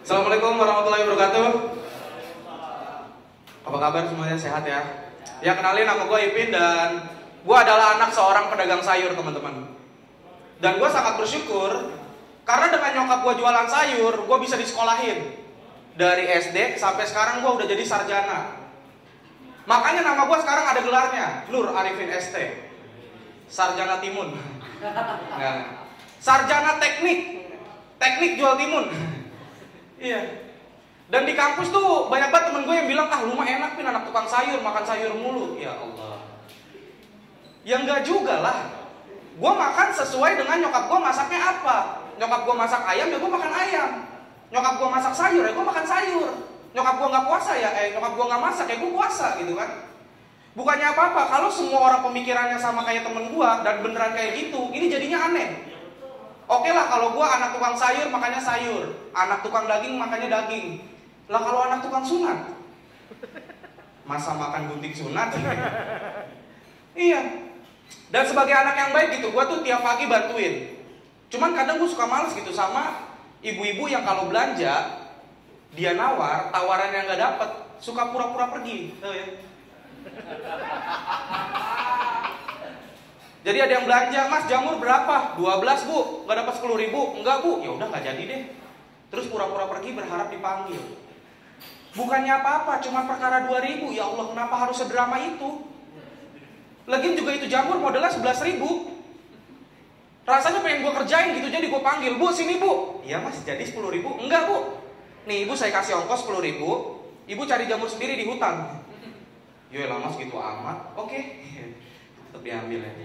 Assalamualaikum warahmatullahi wabarakatuh. Apa kabar semuanya, sehat ya? Ya, kenalin, nama gue Ipin dan gue adalah anak seorang pedagang sayur, teman-teman. Dan gue sangat bersyukur karena dengan nyokap gue jualan sayur, gue bisa disekolahin dari SD sampai sekarang gue udah jadi sarjana. Makanya nama gue sekarang ada gelarnya, Nur Arifin ST, sarjana timun. Nah, sarjana teknik jual timun. Iya. Dan di kampus tuh banyak banget temen gue yang bilang, ah lu mah enak Pin, anak tukang sayur, makan sayur mulu. Ya Allah. Ya enggak juga lah. Gue makan sesuai dengan nyokap gue masaknya apa. Nyokap gue masak ayam, ya gue makan ayam. Nyokap gue masak sayur, ya gue makan sayur. Nyokap gue nggak puasa ya, nyokap gue nggak masak, ya gue puasa gitu kan. Bukannya apa-apa, kalau semua orang pemikirannya sama kayak temen gue dan beneran kayak gitu, ini jadinya aneh. Oke lah, kalau gue anak tukang sayur makannya sayur, anak tukang daging makannya daging. Lah kalau anak tukang sunat, masa makan gunting sunat? Iya. Dan sebagai anak yang baik gitu, gue tuh tiap pagi bantuin. Cuman kadang gue suka males gitu sama ibu-ibu yang kalau belanja dia nawar, tawaran yang nggak dapet, suka pura-pura pergi. Tahu ya? Jadi ada yang belanja, Mas jamur berapa? 12 bu, nggak dapat 10 ribu. Enggak bu, ya udah nggak jadi deh. Terus pura-pura pergi berharap dipanggil. Bukannya apa-apa, cuma perkara 2 ribu. Ya Allah, kenapa harus sedrama itu? Lagian juga itu jamur modalnya 11 ribu. Rasanya pengen gue kerjain gitu, jadi gue panggil, bu sini bu. Iya mas, jadi 10 ribu. Enggak bu, nih ibu saya kasih ongkos 10 ribu. Ibu cari jamur sendiri di hutan. Yoelah mas gitu amat. Oke. Tetap diambil ya.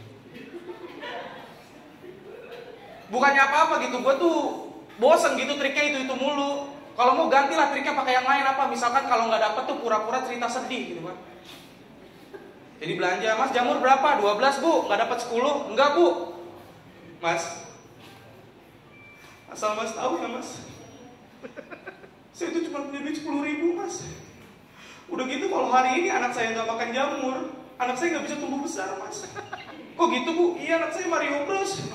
Bukannya apa-apa gitu, gue tuh bosen gitu triknya itu mulu. Kalau mau gantilah triknya pakai yang lain apa. Misalkan kalau nggak dapet tuh pura-pura cerita sedih gitu kan. Jadi belanja, mas jamur berapa? 12 bu, nggak dapat 10. Enggak bu. Mas, asal mas tahu ya mas, saya itu cuma punya duit 10 ribu mas. Udah gitu kalau hari ini anak saya nggak makan jamur, anak saya nggak bisa tumbuh besar mas. Kok gitu bu? Iya anak saya Mario Bros.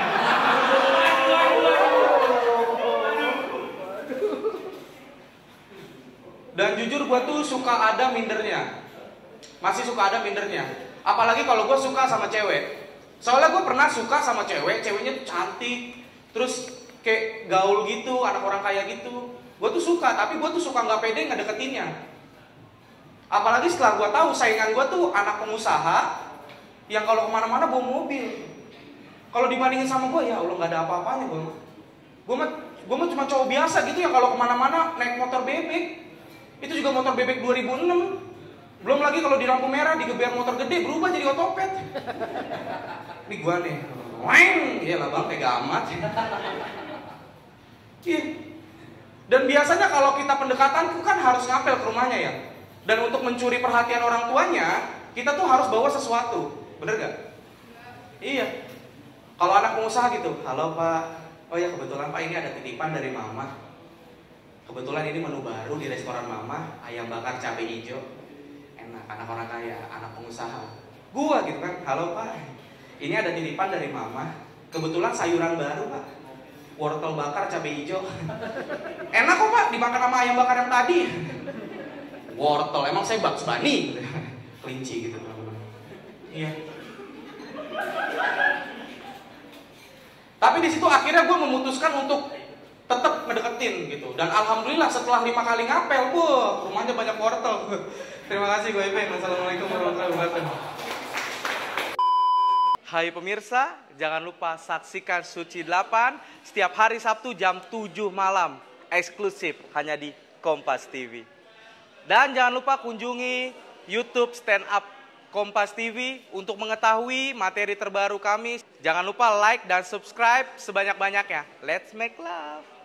Dan jujur gue tuh suka ada mindernya. Masih suka ada mindernya. Apalagi kalau gue suka sama cewek. Soalnya gue pernah suka sama cewek, ceweknya tuh cantik, terus kayak gaul gitu, anak orang kaya gitu. Gue tuh suka, tapi gue tuh suka nggak pede ngedeketinnya. Apalagi setelah gue tahu saingan gue tuh anak pengusaha yang kalau kemana-mana bawa mobil. Kalau dibandingin sama gue, ya Allah nggak ada apa-apanya gue. Gue mah cuma cowok biasa gitu yang kalau kemana-mana naik motor bebek. Itu juga motor bebek 2006. Belum lagi kalau di lampu merah digeber motor gede berubah jadi otopet. Ini gue nih, weng, iya lah bang, tega amat. Iya. Dan biasanya kalau kita pendekatan kan harus ngapel ke rumahnya ya. Dan untuk mencuri perhatian orang tuanya, kita tuh harus bawa sesuatu. Bener gak? Iya. Kalau anak pengusaha gitu, halo pak, oh ya kebetulan pak ini ada titipan dari mama. Kebetulan ini menu baru di restoran mama, ayam bakar cabai hijau. Enak, anak orang kaya, anak pengusaha. Gua gitu kan, halo pak, ini ada titipan dari mama. Kebetulan sayuran baru pak, wortel bakar cabai hijau. Enak kok pak, dimakan sama ayam bakar yang tadi. Wortel, emang saya Bugs Bunny? Kelinci gitu teman-teman. Iya. Tapi di situ akhirnya gue memutuskan untuk tetap ngedeketin gitu. Dan alhamdulillah setelah 5 kali ngapel, rumahnya banyak wortel. Terima kasih gue Ipin. Assalamualaikum warahmatullahi wabarakatuh. Hai pemirsa, jangan lupa saksikan Suci 8 setiap hari Sabtu jam 7 malam. Eksklusif hanya di Kompas TV. Dan jangan lupa kunjungi YouTube Stand Up Kompas TV untuk mengetahui materi terbaru kami. Jangan lupa like dan subscribe sebanyak-banyaknya. Let's make love.